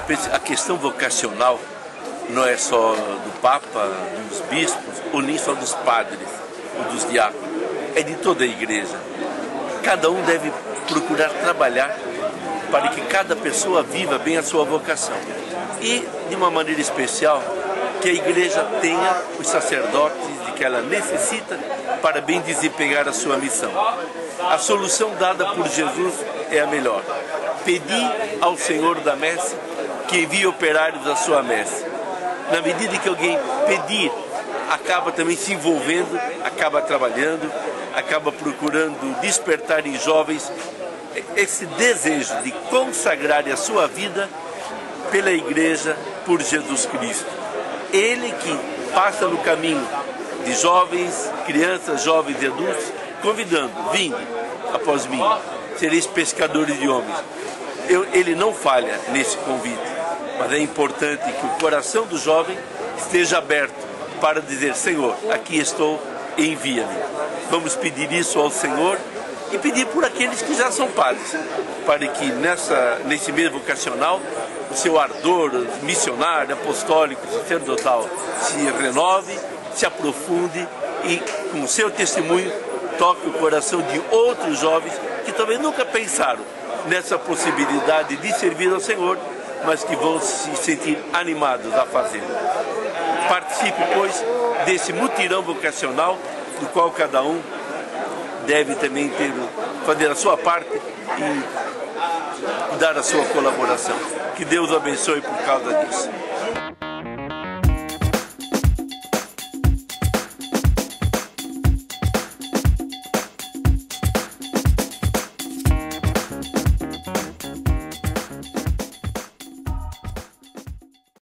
A questão vocacional não é só do Papa, dos bispos, ou nem só dos padres, ou dos diáconos. É de toda a igreja. Cada um deve procurar trabalhar para que cada pessoa viva bem a sua vocação. E, de uma maneira especial, que a igreja tenha os sacerdotes de que ela necessita para bem desempenhar a sua missão. A solução dada por Jesus é a melhor. Pedi ao Senhor da messe que envie operários à sua messe. Na medida que alguém pedir, acaba também se envolvendo, acaba trabalhando, acaba procurando despertar em jovens esse desejo de consagrar a sua vida pela igreja, por Jesus Cristo. Ele que passa no caminho de jovens, crianças, jovens e adultos, convidando, vinde após mim, sereis pescadores de homens. Ele não falha nesse convite, mas é importante que o coração do jovem esteja aberto para dizer, Senhor, aqui estou, envia-me. Vamos pedir isso ao Senhor e pedir por aqueles que já são padres, para que nesse mês vocacional o seu ardor missionário, apostólico, sacerdotal se renove, se aprofunde e com o seu testemunho toque o coração de outros jovens que também nunca pensaram nessa possibilidade de servir ao Senhor, mas que vão se sentir animados a fazê-lo. Participe, pois, desse mutirão vocacional, do qual cada um deve também fazer a sua parte e dar a sua colaboração. Que Deus o abençoe por causa disso.